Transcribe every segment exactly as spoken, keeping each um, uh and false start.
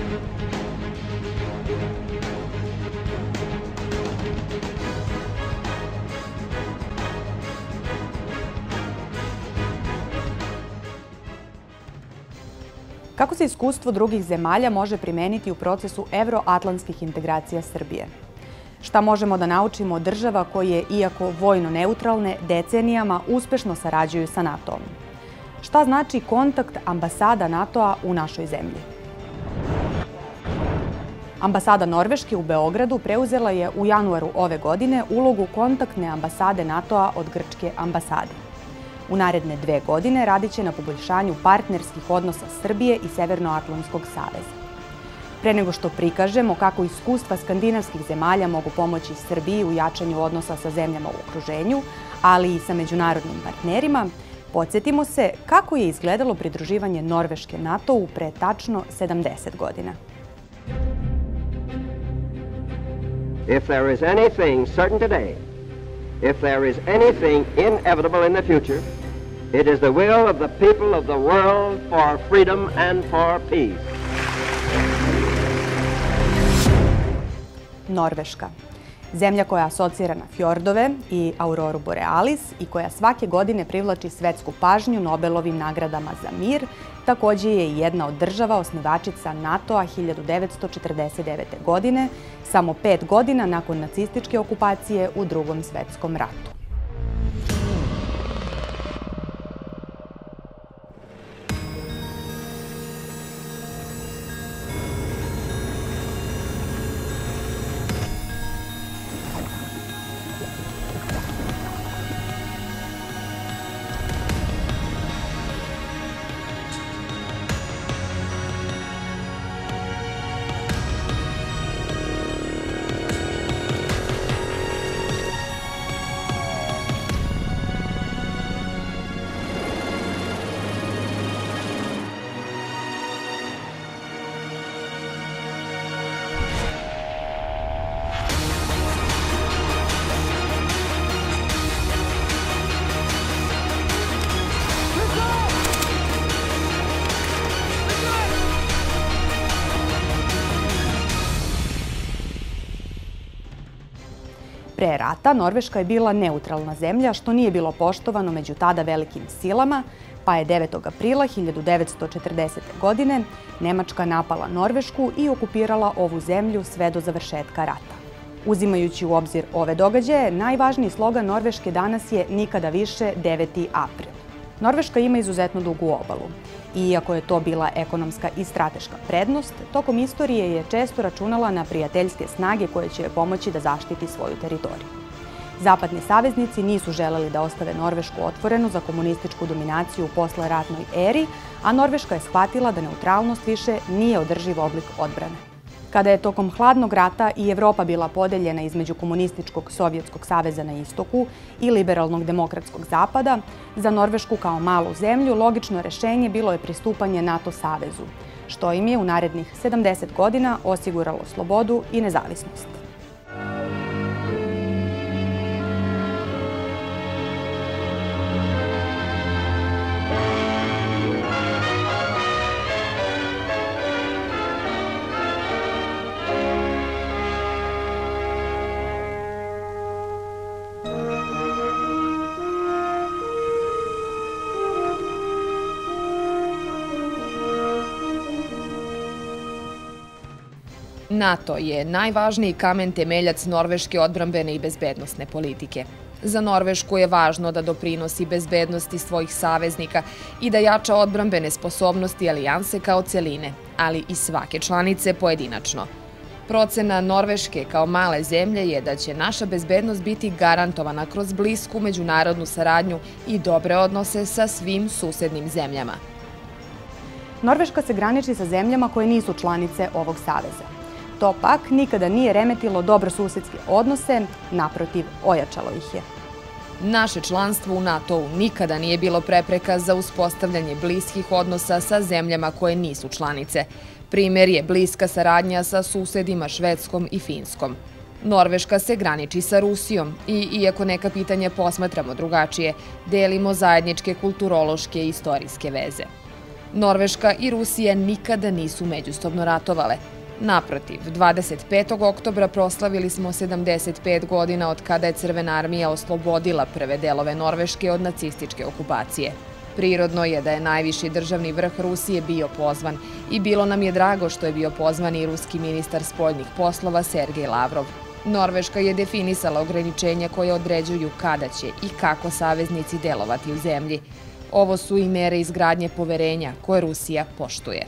Kako se iskustvo drugih zemalja može primeniti u procesu evroatlantskih integracija Srbije? Šta možemo da naučimo od država koje, iako vojno neutralne, decenijama uspešno sarađuju sa NATO-om? Šta znači kontakt ambasada NATO-a u našoj zemlji? Ambasada Norveške u Beogradu preuzela je u januaru ove godine ulogu kontaktne ambasade NATO-a od grčke ambasade. U naredne dve godine radit će na poboljšanju partnerskih odnosa Srbije i Severnoatlantskog saveza. Pre nego što prikažemo kako iskustva skandinavskih zemalja mogu pomoći Srbiji u jačanju odnosa sa zemljama u okruženju, ali i sa međunarodnim partnerima, podsjetimo se kako je izgledalo pridruživanje Norveške NATO-u pre tačno sedamdeset godina. If there is anything certain today, if there is anything inevitable in the future, it is the will of the people of the world for freedom and for peace. Norveška. Zemlja koja asocira na fjordove i auroru borealis i koja svake godine privlači svetsku pažnju Nobelovim nagradama za mir, takođe je i jedna od država osnivačica NATO-a hiljadu devetsto četrdeset devete. godine, samo pet godina nakon nacističke okupacije u Drugom svetskom ratu. Pre rata Norveška je bila neutralna zemlja, što nije bilo poštovano među tada velikim silama, pa je devetog aprila hiljadu devetsto četrdesete. godine Nemačka napala Norvešku i okupirala ovu zemlju sve do završetka rata. Uzimajući u obzir ove događaje, najvažniji slogan Norveške danas je nikada više deveti april. Norveška ima izuzetno dugu obalu. I iako je to bila ekonomska i strateška prednost, tokom istorije je često računala na prijateljske snage koje će joj pomoći da zaštiti svoju teritoriju. Zapadni saveznici nisu želeli da ostave Norvešku otvorenu za komunističku dominaciju u posleratnoj eri, a Norveška je shvatila da neutralnost više nije održiv oblik odbrane. Kada je tokom hladnog rata i Evropa bila podeljena između komunističkog Sovjetskog saveza na istoku i liberalnog demokratskog zapada, za Norvešku kao malu zemlju logično rešenje bilo je pristupanje NATO savezu, što im je u narednih sedamdeset godina osiguralo slobodu i nezavisnost. NATO je najvažniji kamen temeljac norveške odbrambene i bezbednosne politike. Za Norvešku je važno da doprinosi bezbednosti svojih saveznika i da jača odbrambene sposobnosti alijanse kao celine, ali i svake članice pojedinačno. Procena Norveške kao male zemlje je da će naša bezbednost biti garantovana kroz blisku međunarodnu saradnju i dobre odnose sa svim susednim zemljama. Norveška se graniči sa zemljama koje nisu članice ovog saveza. To pak nikada nije remetilo dobrosusedske odnose, naprotiv, ojačalo ih je. Naše članstvo u NATO-u nikada nije bilo prepreka za uspostavljanje bliskih odnosa sa zemljama koje nisu članice. Primer je bliska saradnja sa susedima Švedskom i Finskom. Norveška se graniči sa Rusijom i, iako neka pitanja posmatramo drugačije, delimo zajedničke kulturološke i istorijske veze. Norveška i Rusija nikada nisu međusobno ratovale. Naprotiv, dvadeset petog oktobra proslavili smo sedamdeset pet godina od kada je Crvena armija oslobodila prve delove Norveške od nacističke okupacije. Prirodno je da je najviši državni vrh Rusije bio pozvan i bilo nam je drago što je bio pozvan i ruski ministar spoljnih poslova Sergej Lavrov. Norveška je definisala ograničenja koje određuju kada će i kako saveznici delovati u zemlji. Ovo su i mere izgradnje poverenja koje Rusija poštuje.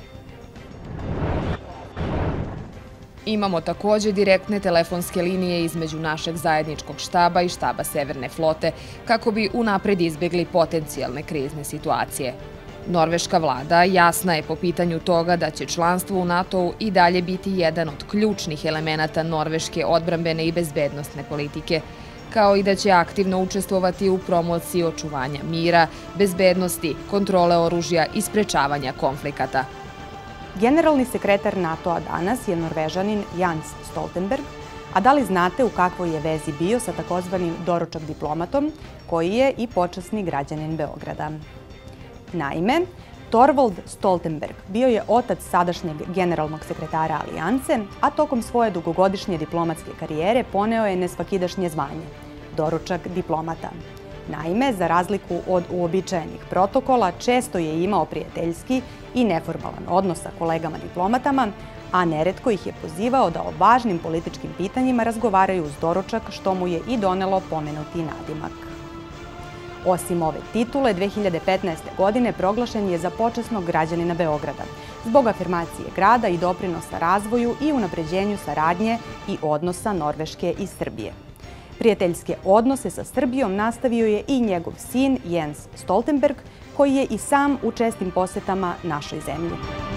Imamo također direktne telefonske linije između našeg zajedničkog štaba i štaba Severne flote kako bi unapred izbjegli potencijalne krizne situacije. Norveška vlada jasna je po pitanju toga da će članstvo u NATO-u i dalje biti jedan od ključnih elemenata norveške odbrambene i bezbednosne politike, kao i da će aktivno učestvovati u promociji očuvanja mira, bezbednosti, kontrole oružja i sprečavanja konflikata. Generalni sekretar NATO-a danas je Norvežanin Jens Stoltenberg, a da li znate u kakvoj je vezi bio sa takozvanim doručak diplomatom, koji je i počasni građanin Beograda? Naime, Thorvald Stoltenberg bio je otac sadašnjeg generalnog sekretara Alijance, a tokom svoje dugogodišnje diplomatske karijere poneo je nesvakidašnje zvanje – doručak diplomata. Naime, za razliku od uobičajenih protokola, često je imao prijateljski i neformalan odnos sa kolegama diplomatama, a neretko ih je pozivao da o važnim političkim pitanjima razgovaraju uz doručak, što mu je i donelo pomenuti nadimak. Osim ove titule, dve hiljade petnaeste. godine proglašen je za počasnog građanina Beograda, zbog afirmacije grada i doprinosa razvoju i unapređenju saradnje i odnosa Norveške i Srbije. Prijateljske odnose sa Srbijom nastavio je i njegov sin Jens Stoltenberg, koji je i sam u čestim posetama našoj zemlji.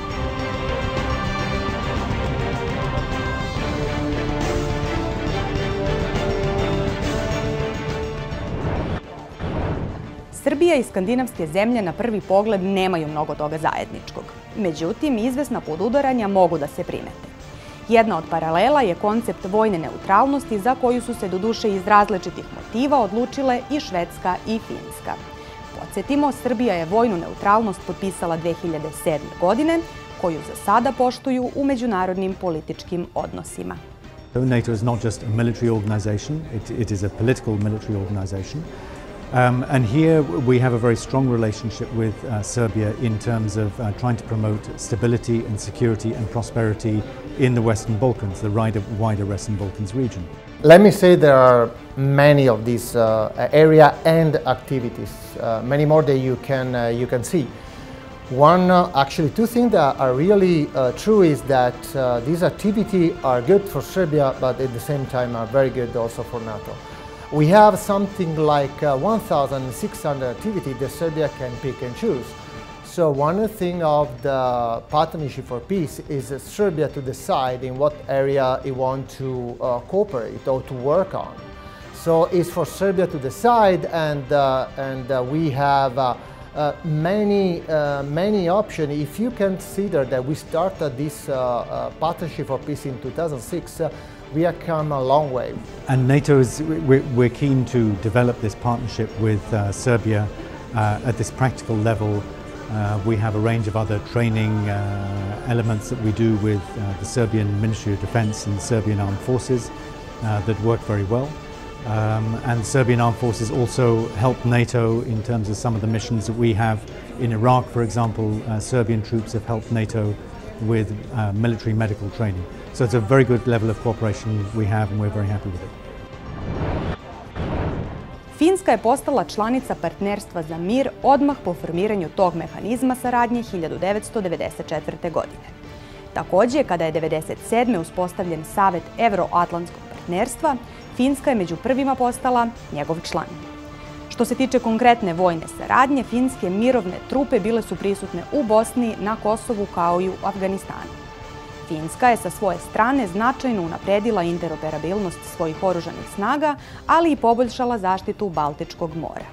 Srbija i skandinavske zemlje na prvi pogled nemaju mnogo toga zajedničkog. Međutim, izvesna podudaranja mogu da se primete. Jedna od paralela je koncept vojne neutralnosti za koju su se doduše iz različitih motiva odlučile i Švedska i Finska. Podsjetimo, Srbija je vojnu neutralnost potpisala dve hiljade sedme. godine, koju za sada poštuju u međunarodnim političkim odnosima. NATO is not just a military organization, it, it is a political military organization. Um, and here we have a very strong relationship with uh, Serbia in terms of uh, trying to promote stability and security and prosperity in the Western Balkans, the wider, wider Western Balkans region. Let me say there are many of these uh, area and activities, uh, many more that you can, uh, you can see. One, uh, actually two things that are really uh, true is that uh, these activities are good for Serbia, but at the same time are very good also for NATO. We have something like uh, one thousand six hundred activities that Serbia can pick and choose. So one thing of the Partnership for Peace is uh, Serbia to decide in what area it wants to uh, cooperate or to work on. So it's for Serbia to decide, and, uh, and uh, we have uh, uh, many, uh, many options. If you consider that we started this uh, uh, Partnership for Peace in two thousand six, uh, we have come a long way. And NATO is, we're, we're keen to develop this partnership with uh, Serbia uh, at this practical level. Uh, we have a range of other training uh, elements that we do with uh, the Serbian Ministry of Defense and the Serbian Armed Forces uh, that work very well. Um, and the Serbian Armed Forces also help NATO in terms of some of the missions that we have. In Iraq, for example, uh, Serbian troops have helped NATO with uh, military medical training. So it's a very good level of cooperation we have, and we're very happy with it. Finska je postala članica Partnerstva za mir odmah po formiranju tog mehanizma saradnje hiljadu devetsto devedeset četvrte. godine. Također, kada je devedeset sedme. uspostavljen Savet Evroatlantskog partnerstva, Finska je među prvima postala njegov član. Što se tiče konkretne vojne saradnje, finske mirovne trupe bile su prisutne u Bosni, na Kosovu kao i u Afganistanu. Finska je sa svoje strane značajno unapredila interoperabilnost svojih oružanih snaga, ali i poboljšala zaštitu Baltičkog mora.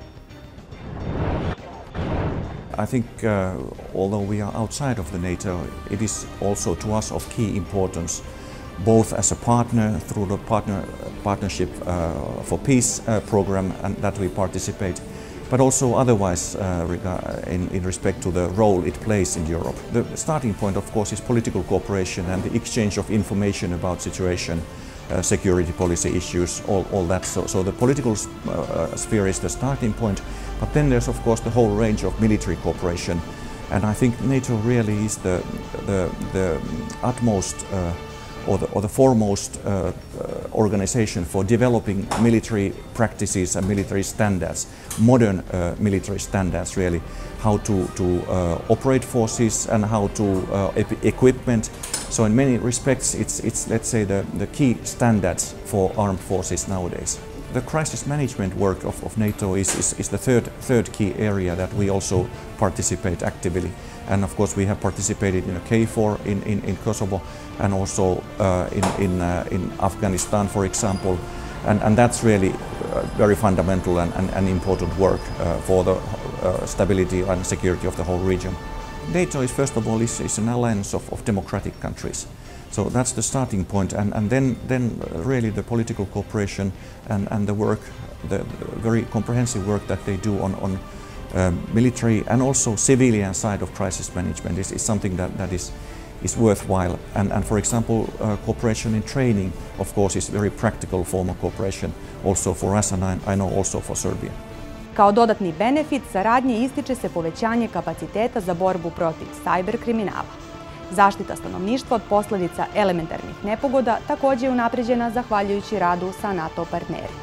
I think uh, although we are outside of the NATO, it is also to us of key importance, both as a partner through the partner, partnership uh, for peace uh, program and that we participate but also otherwise uh, in, in respect to the role it plays in Europe. The starting point, of course, is political cooperation and the exchange of information about situation, uh, security policy issues, all, all that. So, so the political uh, sphere is the starting point, but then there's, of course, the whole range of military cooperation. And I think NATO really is the, the, the utmost uh, or, the, or the foremost uh, uh, organization for developing military practices and military standards, modern uh, military standards really, how to, to uh, operate forces and how to uh, equipment. So in many respects it's, it's let's say, the, the key standards for armed forces nowadays. The crisis management work of, of NATO is, is, is the third, third key area that we also participate actively. And of course we have participated in a K four in, in, in Kosovo and also uh, in, in, uh, in Afghanistan, for example. And, and that's really uh, very fundamental and, and, and important work uh, for the uh, stability and security of the whole region. NATO is, first of all, is, is an alliance of, of democratic countries. So that's the starting point, and, and then, then really the political cooperation and, and the work, the, the very comprehensive work that they do on, on um, military and also civilian side of crisis management is, is something that, that is, is worthwhile. And, and for example, uh, cooperation in training, of course, is a very practical form of cooperation also for us, and I, I know also for Serbia. Kao dodatni benefit saradnje ističe se povećanje kapaciteta za borbu protiv cyber kriminala. Zaštita stanovništva od posljedica elementarnih nepogoda također je unapređena zahvaljujući radu sa NATO partnerima.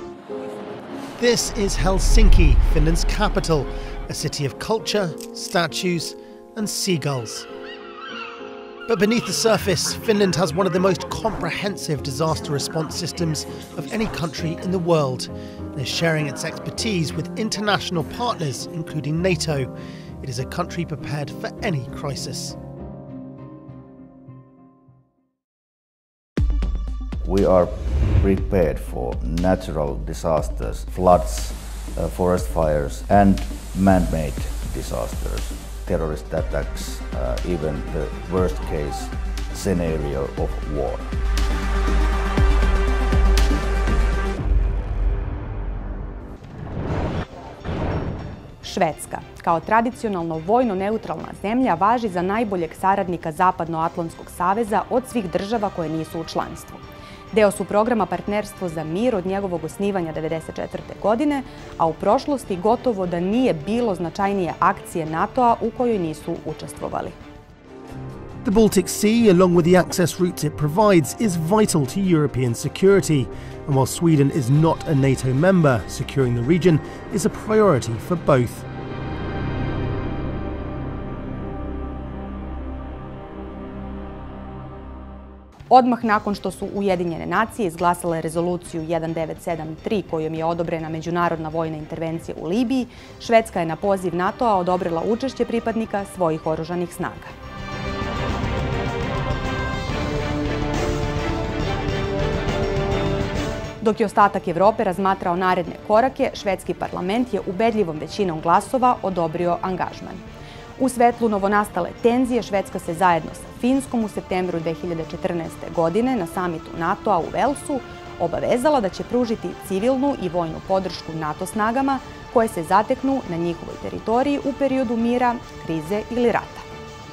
This is Helsinki, Finland's capital, a city of culture, statues and seagulls. But beneath the surface, Finland has one of the most comprehensive disaster response systems of any country in the world, and is sharing its expertise with international partners, including NATO. It is a country prepared for any crisis. We are prepared for natural disasters, floods, uh, forest fires and man-made disasters, terrorist attacks, uh, even the worst case scenario of war. Švedska, kao tradicionalno vojno-neutralna zemlja, važi za najboljeg saradnika Zapadnoatlantskog saveza od svih država koje nisu u članstvu. Deo su programa Partnerstvo za mir od njegovog osnivanja devedeset četvrte. godine, a u prošlosti gotovo da nije bilo značajnije akcije NATO-a u kojoj nisu učestvovali. The Baltic Sea, along with the access routes it provides, is vital to European security. And while Sweden is not a NATO member, securing the region is a priority for both. Odmah nakon što su Ujedinjene nacije izglasale rezoluciju jedan devet sedam tri kojom je odobrena međunarodna vojna intervencija u Libiji, Švedska je na poziv NATO-a odobrila učešće pripadnika svojih oružanih snaga. Dok je ostatak Evrope razmatrao naredne korake, švedski parlament je ubedljivom većinom glasova odobrio angažman. U svetlu novonastale tenzije, Švedska se zajedno sa Finskom u septembru dve hiljade četrnaeste. godine na samitu NATO-a u Velsu obavezala da će pružiti civilnu i vojnu podršku NATO snagama koje se zateknu na njihovoj teritoriji u periodu mira, krize ili rata.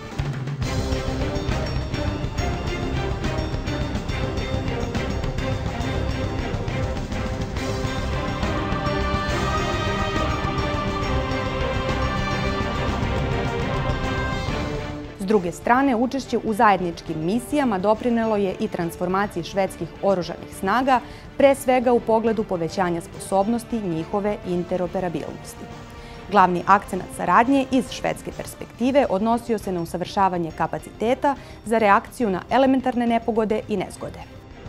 S druge strane, učešće u zajedničkim misijama doprinelo je i transformaciji švedskih oružanih snaga, pre svega u pogledu povećanja sposobnosti njihove interoperabilnosti. Glavni akcenat saradnje iz švedske perspektive odnosio se na usavršavanje kapaciteta za reakciju na elementarne nepogode i nezgode.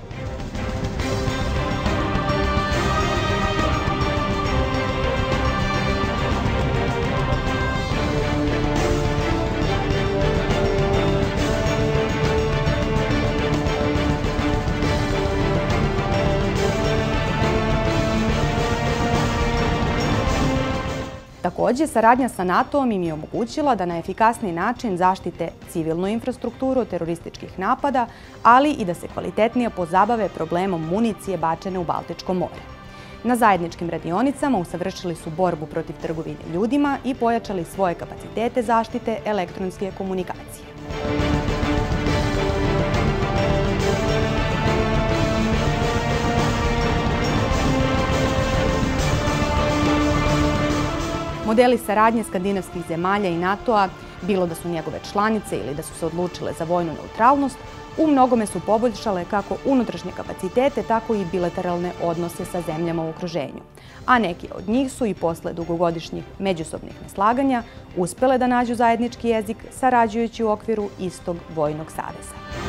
Također, saradnja sa NATO-om im je omogućila da na efikasniji način zaštite civilnu infrastrukturu od terorističkih napada, ali i da se kvalitetnije pozabave problemom municije bačene u Baltičko more. Na zajedničkim radionicama usavršili su borbu protiv trgovine ljudima i pojačali svoje kapacitete zaštite elektronske komunikacije. Modeli saradnje skandinavskih zemalja i NATO-a, bilo da su njegove članice ili da su se odlučile za vojnu neutralnost, u mnogome su poboljšale kako unutrašnje kapacitete, tako i bilateralne odnose sa zemljama u okruženju. A neki od njih su i posle dugogodišnjih međusobnih neslaganja uspele da nađu zajednički jezik sarađujući u okviru istog vojnog saveza.